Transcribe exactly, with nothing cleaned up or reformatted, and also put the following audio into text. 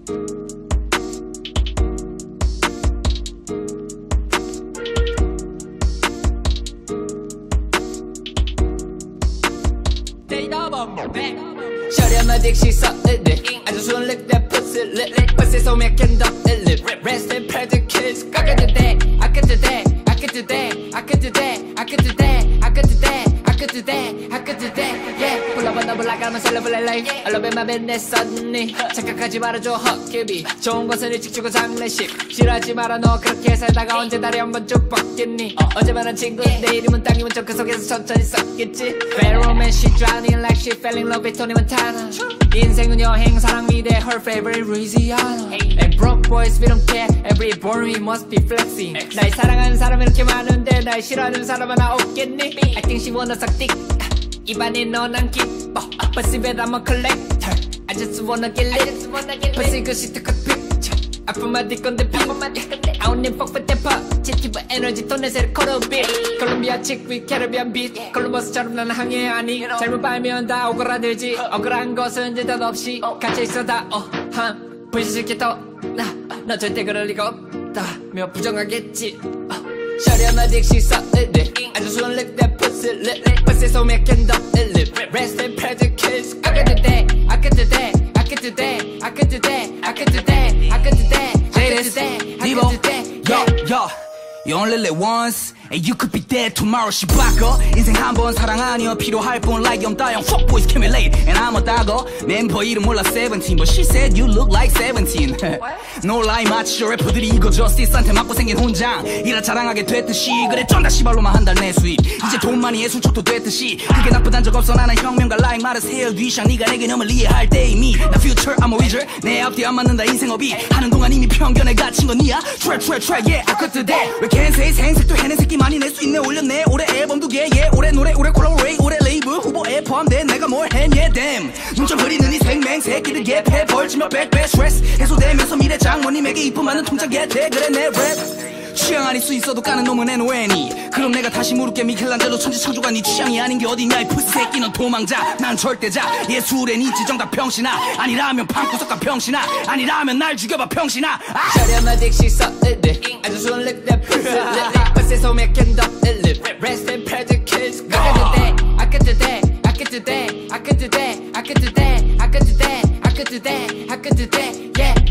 Shorty, I'm addicted, she's so lit. I just wanna lick that pussy lit. Pussy so me I can do it. Rest in prejudice. I can do that, I can do that, I can do that, I can do that, I can do that, I can do that, I can do that, I can do that. Yeah, 불러봐 너 불러가면 셀러블레 라이프. I love it, my business suddenly. 착각하지 말아줘 헛개비. 좋은 것은 일찍 주고 장례식. 싫어하지 말아 너 그렇게 살다가 언제 다리 한번 쭉 뻗겠니? 어제 만난 친구 내 이름은 땅이면 저 그 속에서 천천히 썩겠지. Bad romance, she drowning like she fell in love with Tony Montana. 인생은 여행 사랑 미대 her favorite Louisiana. And broke boys we don't care. Every born we must be flexing. 날 사랑하는 사람 이렇게 많은데 날 싫어하는 사람 하나 없겠니? I think she wanna suck dick. 입안에 너난 기뻐. But see that I'm a collector. I just wanna get lit. Pussy good shit took a picture. 아픈 말 뒷건데 비 I don't need fuck with that positive energy 또 내 새를 걸어빛 콜롬비아 chick with Caribbean beat 콜럼버스처럼 난 항해 아니 잘못 빨면 다 오그라들지 억울한 것은 느닷없이 갇혀있어 다 어함 불시시키터 나 절대 그럴 리가 없다 며 부정하겠지 Shorty, I'm addicted, she's so lit. I just wanna lick that pussy lit. Pussy so me I can do it. Rest in prejudice. I can do that, I can do that, I can do that, I can do that, I can do that, I can do that, I can do that, I can do that. Yo, yo, you only live once. And you could be dead tomorrow. she 바꿔 인생 한 번 사랑 아니여 필요할 뿐 like 염따영 fuck boys can relate and I'm a dagger 멤버 이름 몰라 seventeen but she said you look like seventeen no lie 맞죠 래퍼들이 이거 저스티스한테 맞고 생긴 혼장 이라 자랑하게 됐듯이 그래 쩐다 씨발로만 한 달 내 수입 이제 돈만이 예술적도 됐듯이 그게 나쁘단 적 없어 나는 혁명가 like 마르세유 뒤샹 네가 내게 념을 이해할 때 이미 나 future I'm a wizard 내 앞뒤 안 맞는다 인생업이 하는 동안 이미 편견에 갇힌 건 니야 트랙 트랙 트랙 yeah I could do that 왜 캔세이 생색도 해낸 새끼 많이 낼 수 있네 올렸네 올해 앨범 두 개 yeah 올해 노래 올해 콜라보레이트 올해 레이블 후보에 포함돼 내가 뭘 했냐 damn 눈 좀 흐리는 이 생맹 새끼들 개패 벌지며 백배 스트레스 해소되면서 미래 장모님에게 이쁨 많은 통장 개태 그래 내 랩 취향 아닐 수 있어도 까는 놈은 애노애니 그럼 내가 다시 물을게 미켈란젤로 천지창조가 네 취향이 아닌 게 어디냐 이 푸시 새끼 넌 도망자 난 절대자 예술엔 있지 정답 병신아 아니라면 방구석가 병신아 아니라면 날 죽여봐 병신아 Shorty, I'm addicted, she's so lit. I just wanna lick that pussy lit. Pussy so me I can do it. Rest in prejudice. I can do that, I can do that, I can do that, I can do that, I can do that, I can do that, I can do that, I can do that, yeah.